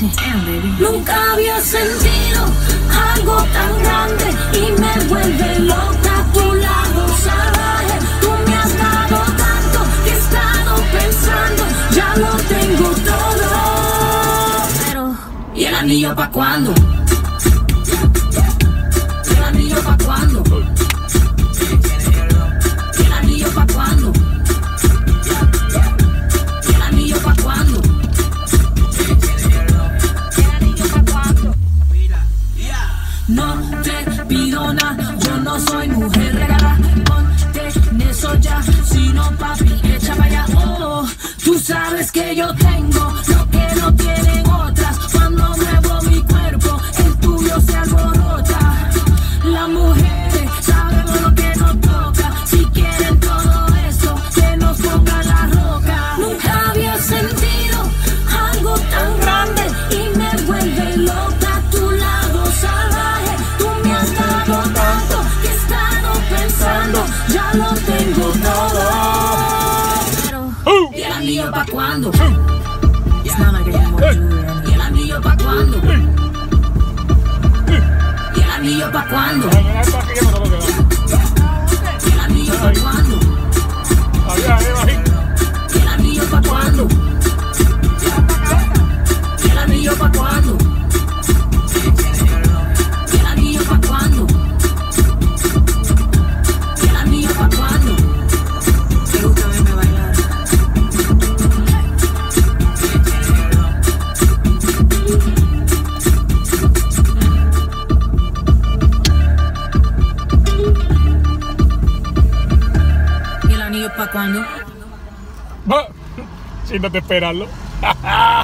Damn, baby. Nunca había sentido algo tan grande y me vuelve loca a tu lado salvaje. Tú me has dado tanto que he estado pensando, ya lo tengo todo. Pero, ¿y el anillo pa' cuándo? ¿Y el anillo pa' cuándo? ¿Y el anillo pa' cuándo? ¿Y el anillo pa' cuándo? No te pido nada, yo no soy mujer regalada. Ponte en eso ya, si no papi, echa para allá. Oh, tú sabes que yo tengo lo que no tienen otras. Cuando muevo mi cuerpo, el tuyo se alborota. Las mujeres sabemos lo que nos toca. Si quieren todo eso, que nos ponga la roca. Nunca había sentido algo tan grande y me vuelve loca a tu lado salvaje. Tú me has dado tanto que he estado pensando, ya lo tengo todo. Pero, ¿y el anillo pa' cuándo? It's not like I didn't want to do it. ¿Y el anillo pa' cuándo? ¿Y el anillo pa' cuándo? ¿Y el anillo pa' cuándo? ¿Y el anillo pa' cuándo? ¿Y el anillo pa' cuándo? ¿Y el anillo pa' cuándo? ¿Y el anillo pa' cuándo? Te gusta verme bailar. ¿Y el anillo pa' cuándo? Siéntate a esperarlo.